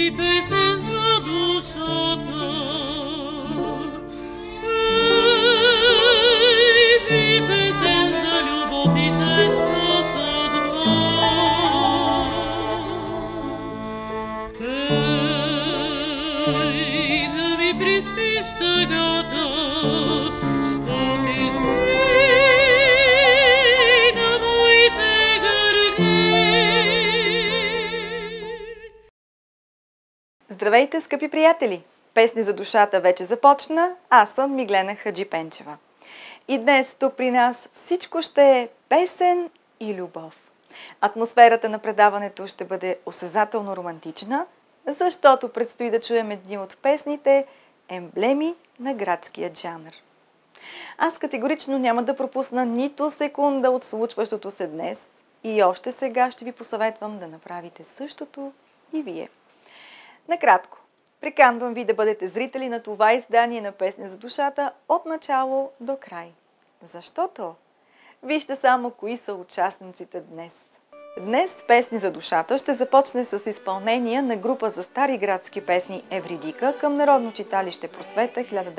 Здравейте, скъпи приятели! Песни за душата вече започна. Аз съм Миглена Хаджипенчева. И днес тук при нас всичко ще е песен и любов. Атмосферата на предаването ще бъде осезателно романтична, защото предстои да чуем едни от песните емблеми на градския жанр. Аз категорично няма да пропусна нито секунда от случващото се днес и още сега ще ви посъветвам да направите същото и вие. Накратко, приканвам ви да бъдете зрители на това издание на Песни за душата от начало до край. Защото вижте само кои са участниците днес. Днес Песни за душата ще започне с изпълнение на група за стари градски песни Евридика към Народно читалище Просвета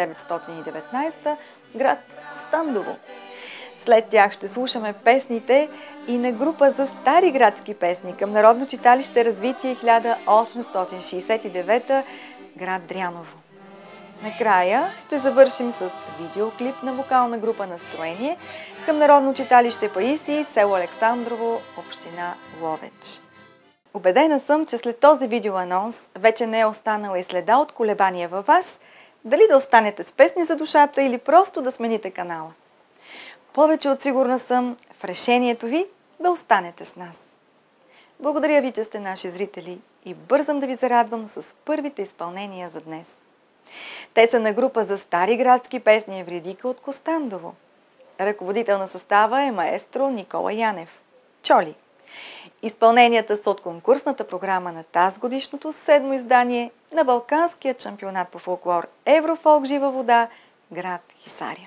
1919, град Костандово. След тях ще слушаме песните и на група за стари градски песни към Народно читалище Развитие 1869, град Дряново. Накрая ще завършим с видеоклип на вокална група Настроение към Народно читалище Паисий, село Александрово, община Ловеч. Убедена съм, че след този видеоанонс вече не е останала и следа от колебания във вас, дали да останете с Песни за душата или просто да смените канала. Повече от сигурна съм в решението ви да останете с нас. Благодаря ви, че сте наши зрители и бързам да ви зарадвам с първите изпълнения за днес. Те са на група за стари градски песни Евридика от Костандово. Ръководител на състава е маестро Никола Янев. Чоли. Изпълненията са от конкурсната програма на тазгодишното 7-мо издание на Балканския шампионат по фолклор Еврофолк Жива вода, град Хисаря.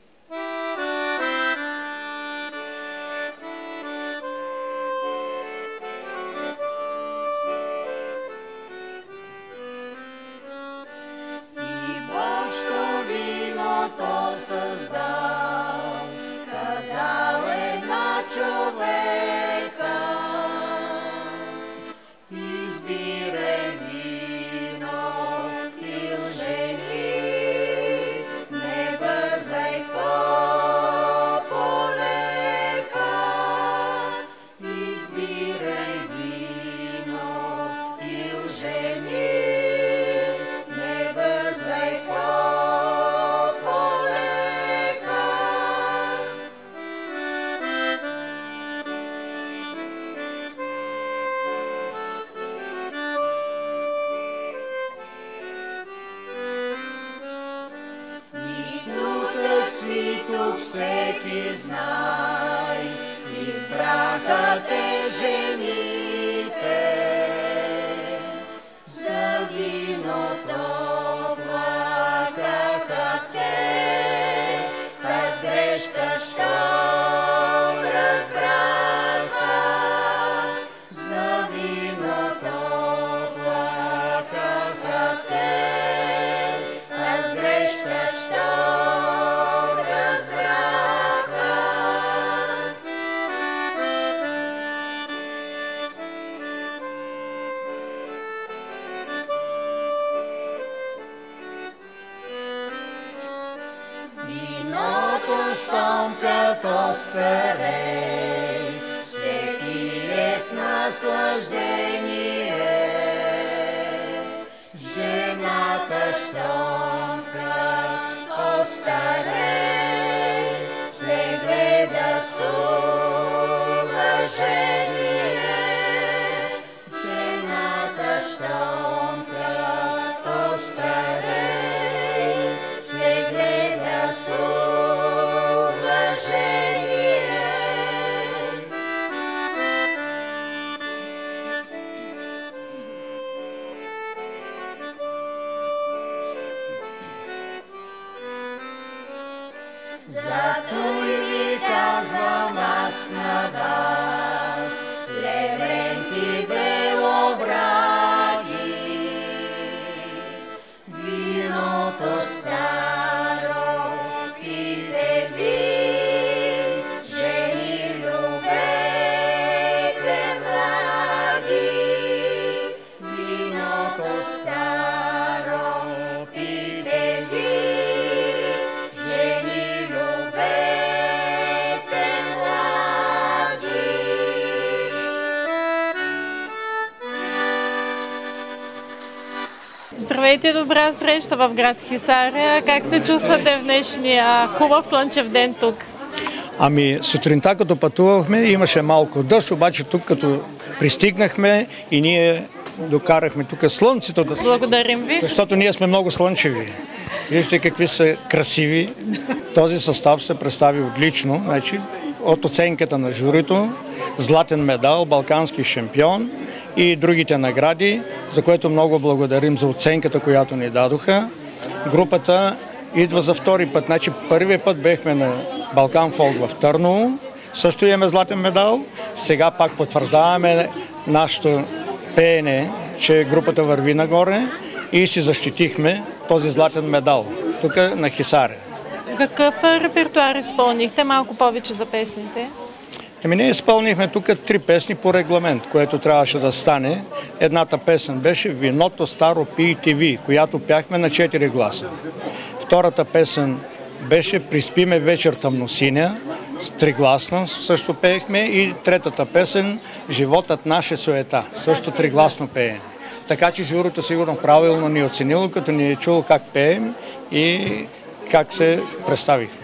Всеки знай, избраха те жените, за виното плакаха те, таз грешка щом разбраха, за виното плакаха те, таз грешка щом разбраха. Виното, щом като старей, се пие с наслаждение. Жената, щом като старей, се гледа с уважение. Жената, щом като старей, се гледа с уважение. Зато и ви казвам аз на вас, левенти белобради, Здравейте, добра среща в град Хисаря. Как се чувствате в днешния хубав слънчев ден тук? Ами сутринта като пътувахме имаше малко дъжд, обаче тук като пристигнахме и ние докарахме тук слънцето. Благодарим ви. Защото ние сме много слънчеви. Вижте какви са красиви. Този състав се представи отлично. Значи, от оценката на журито, златен медал, балкански шампион и другите награди, за което много благодарим за оценката, която ни дадоха. Групата идва за втори път. Значи, първият път бехме на Балкан Фолк в Търново, също имаме златен медал. Сега пак потвърждаваме нашето пеене, че групата върви нагоре и си защитихме този златен медал тук на Хисаря. Какъв репертуар изпълнихте? Малко повече за песните. Ние изпълнихме тук 3 песни по регламент, което трябваше да стане. Едната песен беше "Виното старо пийте ви", която пяхме на 4 гласа. Втората песен беше "Приспиме вечер тъмносиня", с 3-гласно също пеехме, и третата песен "Животът наш е суета", също 3-гласно пеене. Така че журито сигурно правилно ни оценило, като ни е чуло как пеем и как се представихме.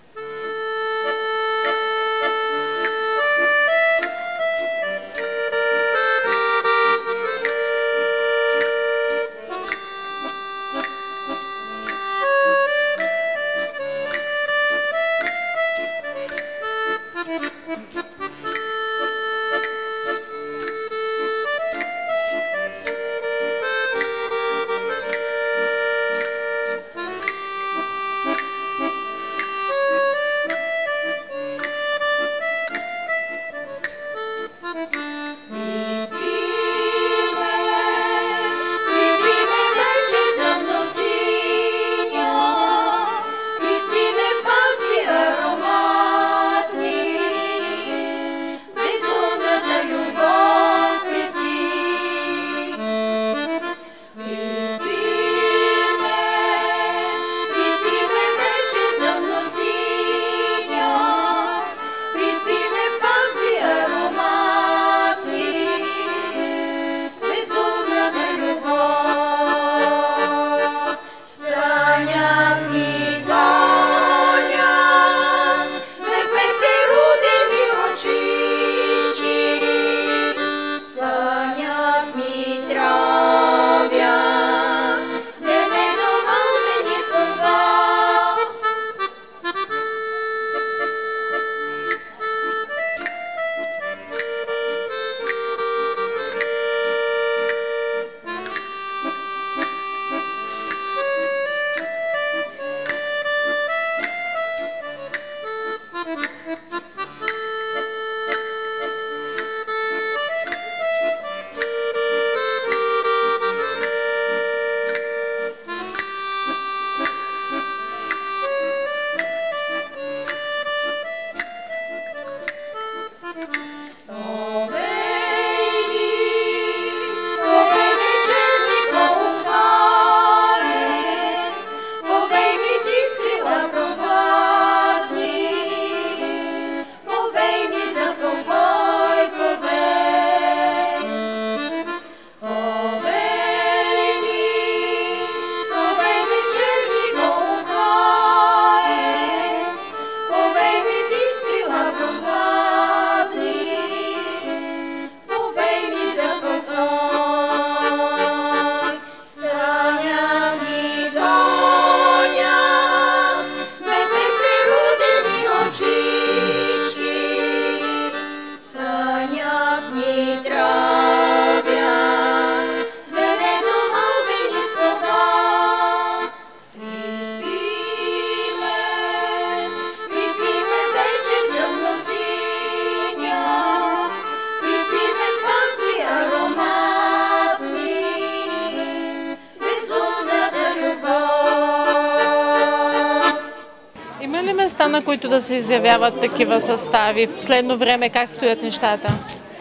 На които да се изявяват такива състави? В последно време как стоят нещата?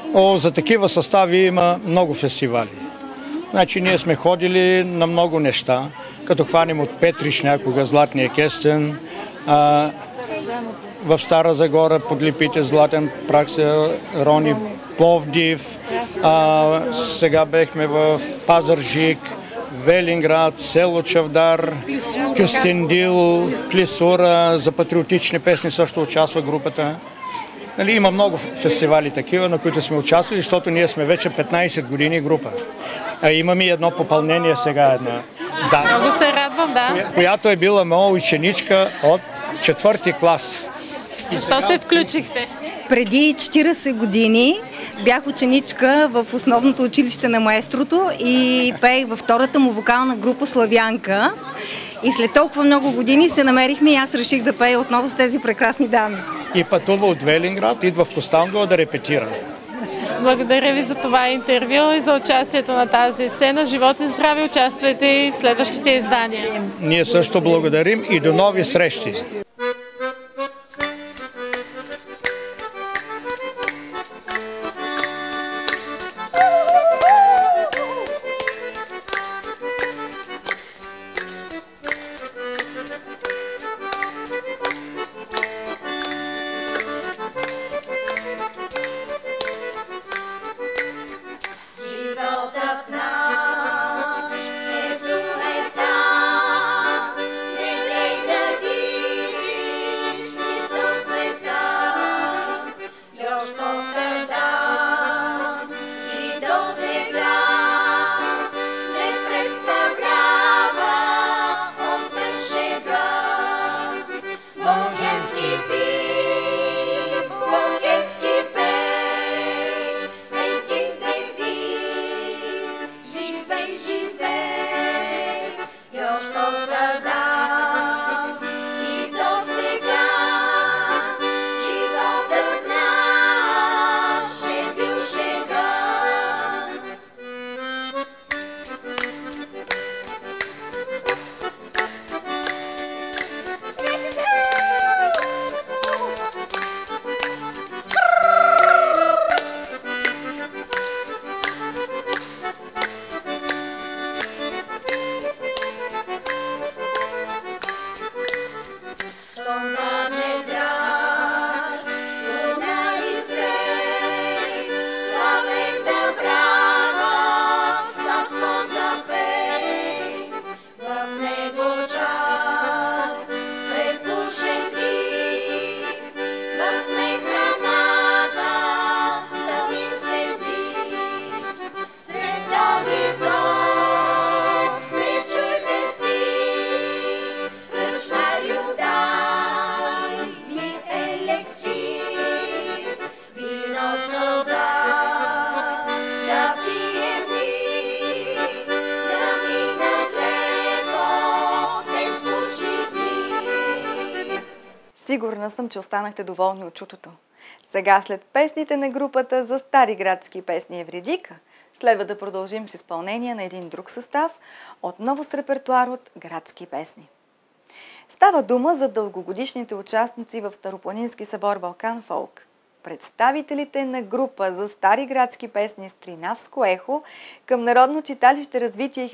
За такива състави има много фестивали. Значи ние сме ходили на много неща, като хванем от Петрич някога златния кестен, в Стара Загора подлипите златен прах се рони Пловдив, сега бехме в Пазарджик, Велинград, село Чавдар, Кюстендил, Клисура, за патриотични песни също участва групата. Нали, има много фестивали такива, на които сме участвали, защото ние сме вече 15 години група. Имаме едно попълнение сега. Много се радвам, да. Която е била моя ученичка от 4-ти клас. Защо се включихте? Преди 40 години бях ученичка в основното училище на маестрото и пеех във втората му вокална група Славянка. И след толкова много години се намерихме и аз реших да пея отново с тези прекрасни дами. И пътува от Велинград, идва в Костандова да репетира. Благодаря ви за това интервю и за участието на тази сцена. Живот и здраве, участвайте и в следващите издания. Ние също благодарим и до нови срещи. Животът наш е суета, не дей да дивиш ни със света. Još тогда и до сега не представлява освен шега. Богемски пий, богемски пей, един девиз, живей, живей. Još тогда и до сега животът наш е бил шега. Щом падне здрав, луна изгрей, славента брава, сладко запей. В него час, сред душенки, в механата самим седиш. Сред този зов се чуй без спи. Ръчмарю, дай ми елексир, вино сълза да пием ни, да минат леко тези скучни дни. Сигурна съм, че останахте доволни от чутото. Сега, след песните на групата за стари градски песни Евредика, следва да продължим с изпълнение на един друг състав, отново с репертуар от градски песни. Става дума за дългогодишните участници в Старопланински събор Балкан Фолк. Представителите на група за стари градски песни с Тринавско ехо към Народно читалище Развитие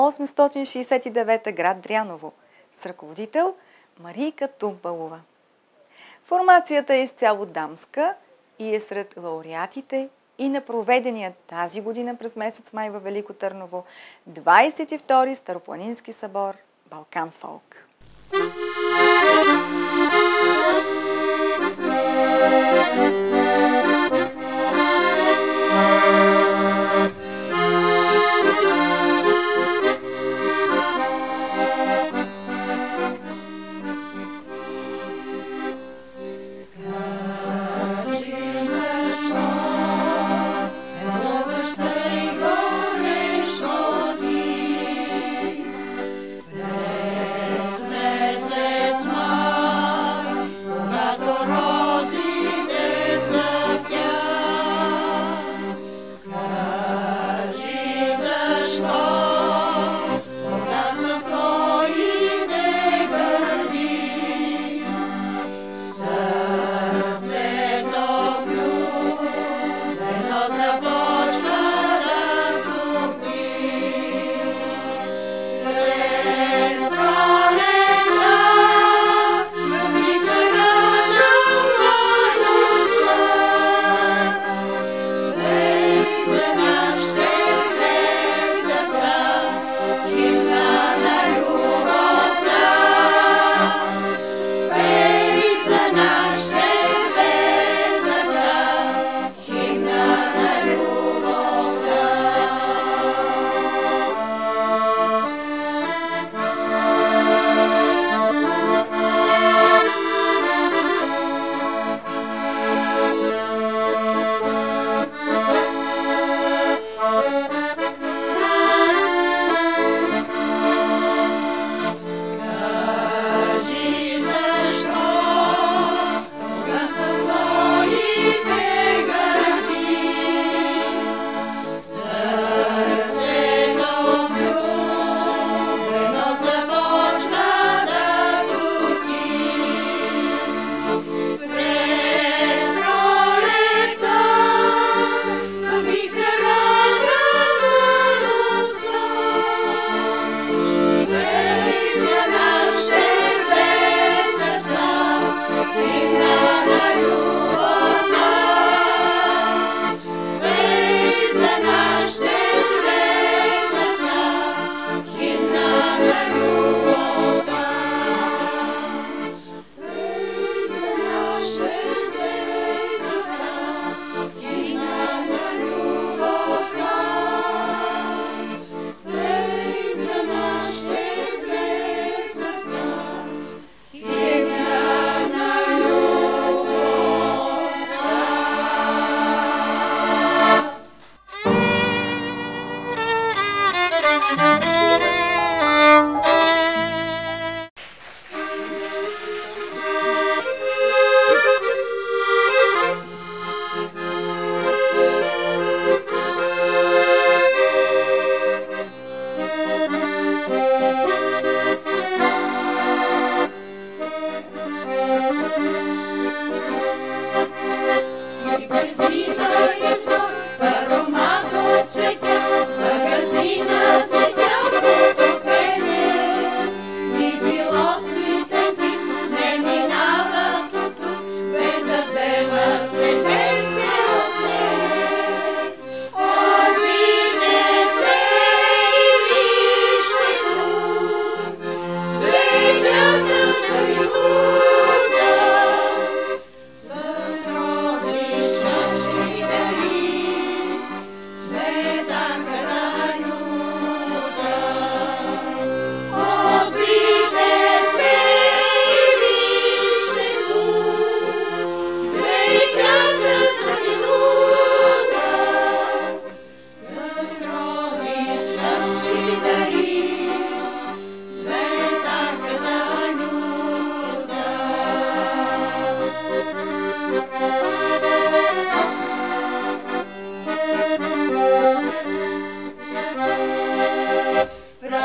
1869 град Дряново с ръководител Марийка Тумпалова. Формацията е изцяло дамска и е сред лауреатите и на проведения тази година през месец май във Велико Търново 22-ри Старопланински събор Балкан Фолк. Месец май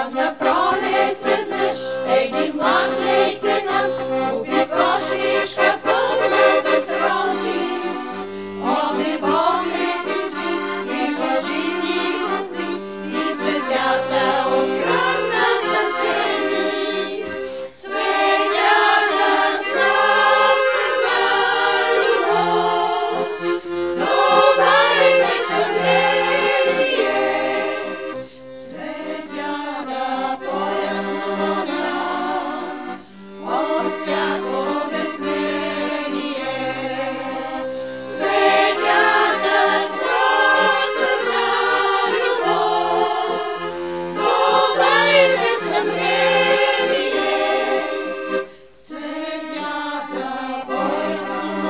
Дойдохна пролет веднъж, един млад лейтенант, купи кошничка пълна с рози. Огнебогледни си, и жължини гости, и светята от кръвна сърце ми. Цветята знак се за любов, това е без съмнение. Цветята по-ясно нам от всяко обяснение. Цветята знак се за любов, това е без съмнение. Цветята по-ясно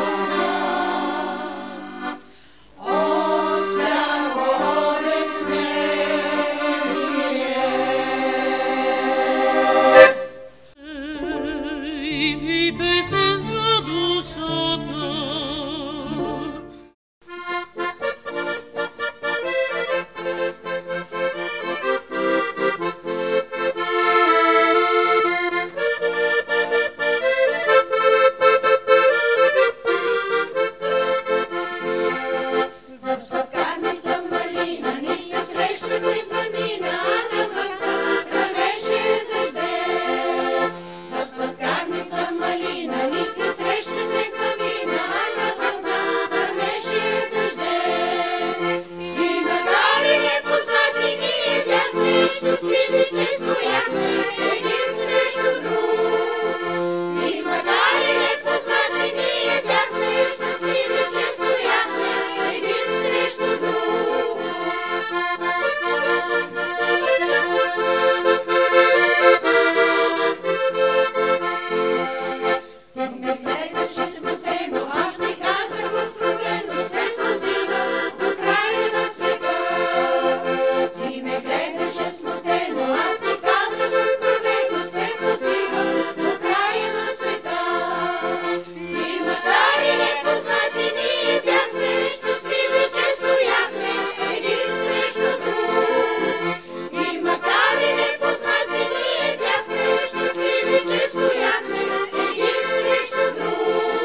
нам от всяко обяснение. И песен за душата. В сладкарница малина ни се срещахме планина, а на върха тръгваше дъждът. В сладкарница малина ни се срещахме планина, а на върха тръгваше дъждът. И макар и непознати ние бяхме щастливи, че стояхме един срещу друг. И макар и непознати ние бяхме щастливи, че стояхме един срещу друг. Ти ме гледаше смутено, аз ти казах откровено, след отива до края на света. Ти ме гледаше смутено, аз ти казах откровено, след отива до края на света. И макар и непознати ние бяхме щастливи, че стояхме един срещу друг. И макар и непознати ние бяхме щастливи, че стояхме един срещу друг.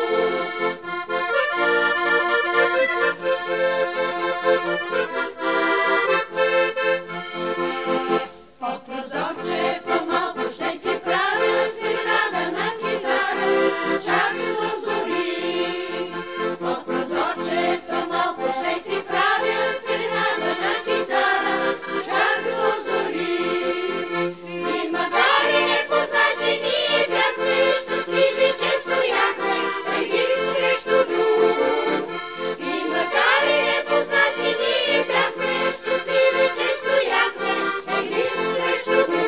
Под прозорчето малко ще ти правя серенада на китара, чак до зори. Под прозорчето малко ще ти правя серенада на китара, чак до зори. И макар и непознати ние бяхме щастливи, че стояхме един срещу друг. И макар и непознати ние бяхме щастливи, че стояхме един срещу друг.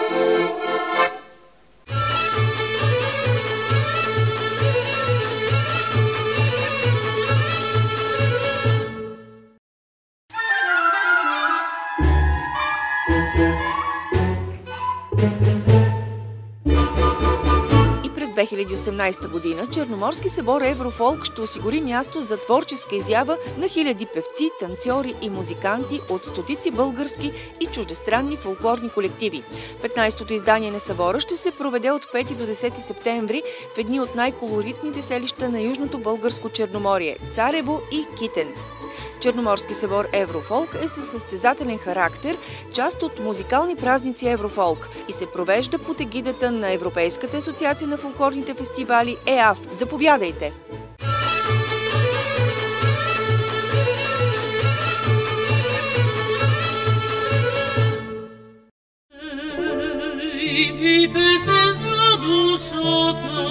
И през 2018 година Черноморски събор Еврофолк ще осигури място за творческа изява на хиляди певци, танцори и музиканти от стотици български и чуждестранни фолклорни колективи. 15-то издание на събора ще се проведе от 5 до 10 септември в едни от най-колоритните селища на Южното българско Черноморие – Царево и Китен. Черноморски събор Еврофолк е със състезателен характер, част от музикални празници Еврофолк и се провежда под егидата на Европейската асоциация на фолклорните фестивали ЕАФ. Заповядайте! И песен за душата.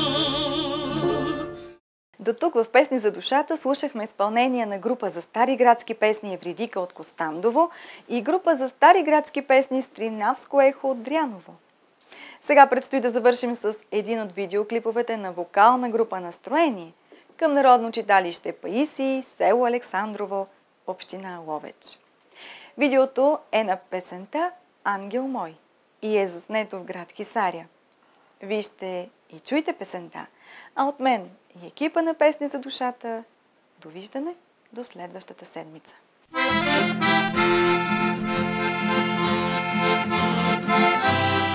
До тук в Песни за душата слушахме изпълнение на група за стари градски песни Евридика от Костандово и група за стари градски песни Стринавско ехо от Дряново. Сега предстои да завършим с един от видеоклиповете на вокална група Настроение към Народно читалище Паисий, село Александрово, община Ловеч. Видеото е на песента «Ангел мой» и е заснето в град Хисаря. Вижте и чуйте песента, а от мен и екипа на Песни за душата, довиждане до следващата седмица. Thank you.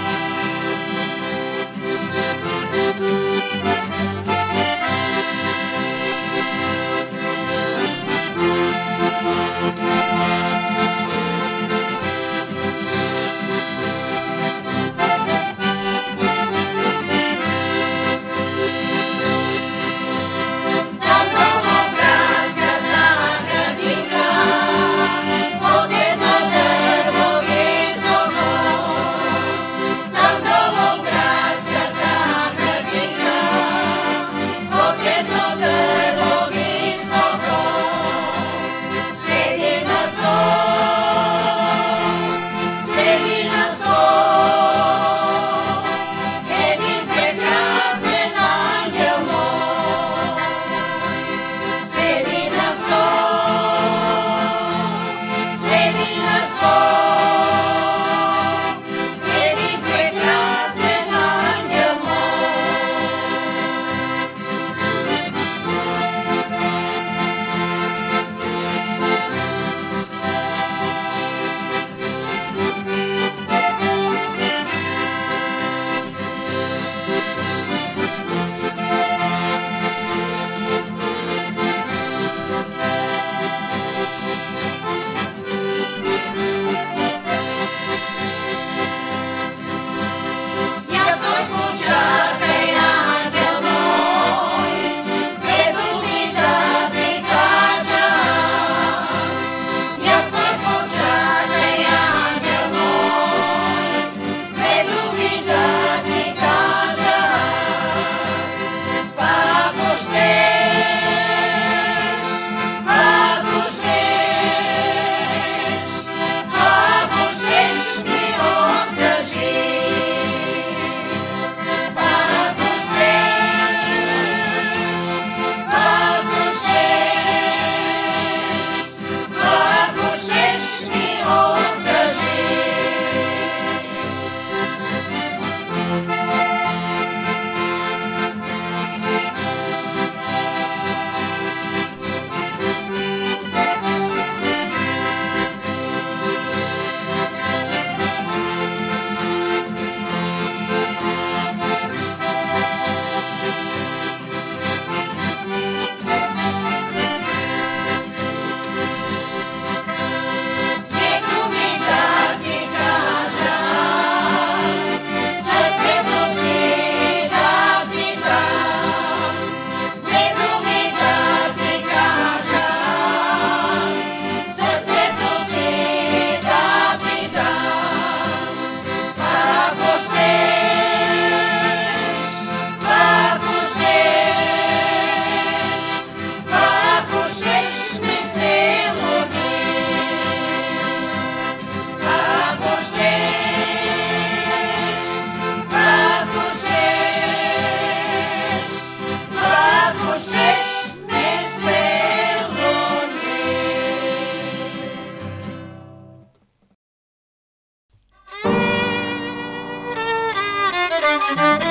Thank you.